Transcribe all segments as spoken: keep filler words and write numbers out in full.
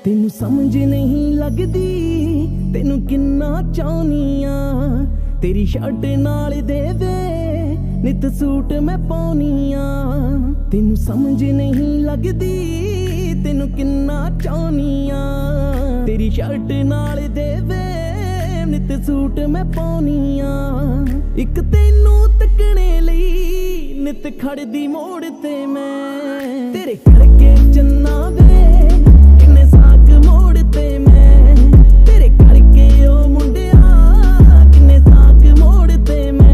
तेनू समझ नहीं लगदी तेनू किन्ना चाहनिया, तेरी शर्ट नाल दे दे नित सूट मैं पाउनिया। तेनू समझ नहीं लगदी तेनू किन्ना चाहनिया, तेरी शर्ट नाल दे दे नित सूट मैं पाउनिया। इक तेनू तकने लई नित खड़दी मोड़ ते मैं, तेरे करके चन्ना वे किन्ने साक मोड़ ते मैं, तेरे करके ओ मुंडिया किन्ने साक मोड़ ते मैं।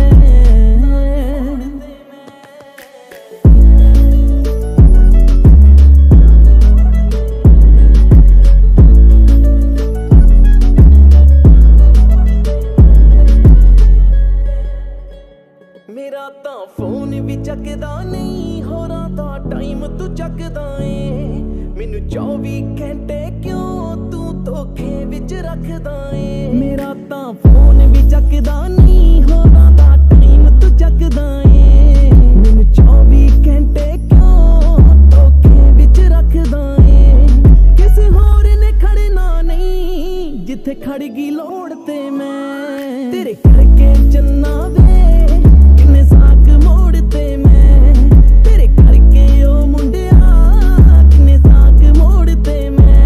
मेरा तां फोन भी चकदा नहीं, होरां दा टाइम तू चकदा ए, मैनू चौबी घंटे क्यों तू धोखे विच रखदा ए। मेरा तां फोन भी चकदा नहीं, होरां दा टाइम तू चकदा ए, मैनू चौबी घंटे क्यों धोखे विच रखदा ए। किसे होर ने खड़ना नहीं जिथे खड़ गई लोड़ ते मैं, तेरे करके चन्ना वे किन्ने साक मोड़ ते मैं, तेरे करके ओ मुंडिया किन्ने साक मोड़ ते मैं।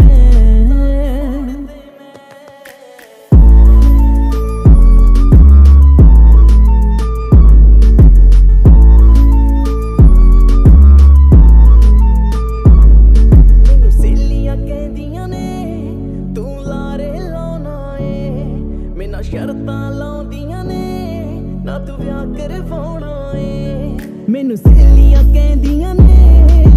मैनू सहेलियां कहदियां ने तू लारे लाउणा ए, मैनू शर्तां लाउंदियां ने ना तू ब्याह करवाउणा ए। मैनू सहेलियां कहदियां ने